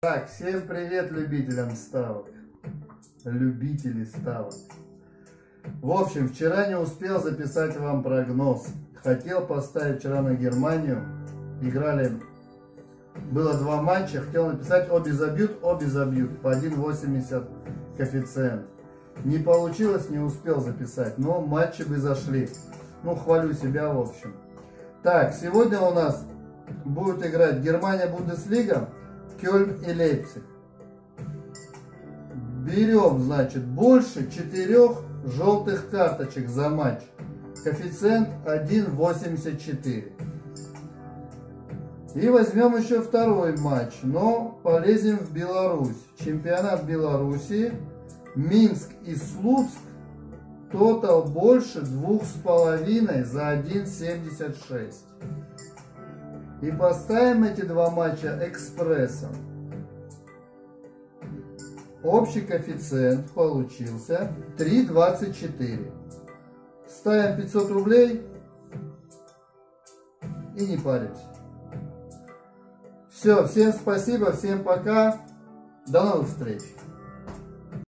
Так, всем привет любителям ставок, любители ставок. В общем, вчера не успел записать вам прогноз. Хотел поставить вчера на Германию. Играли, было два матча, хотел написать обе забьют по 1,80 коэффициент. Не получилось, не успел записать, но матчи бы зашли. Ну, хвалю себя, в общем. Так, сегодня у нас будут играть Германия, Бундеслига, Кёльн и Лейпциг. Берем, значит, больше 4 желтых карточек за матч. Коэффициент 1,84. И возьмем еще второй матч, но полезем в Беларусь. Чемпионат Беларуси, Минск и Слуцк. Тотал больше 2,5 за 1,76. И поставим эти два матча экспрессом. Общий коэффициент получился 3,24. Ставим 500 рублей и не паримся. Все, всем спасибо, всем пока. До новых встреч.